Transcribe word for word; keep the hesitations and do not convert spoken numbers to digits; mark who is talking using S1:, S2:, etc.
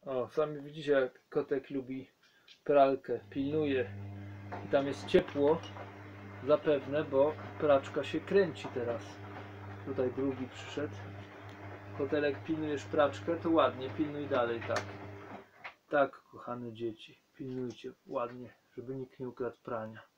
S1: O, sami widzicie, jak kotek lubi pralkę, pilnuje. I tam jest ciepło, zapewne, bo praczka się kręci teraz. Tutaj drugi przyszedł. Kotelek, pilnujesz praczkę, to ładnie, pilnuj dalej, tak. Tak, kochane dzieci, pilnujcie ładnie, żeby nikt nie ukradł prania.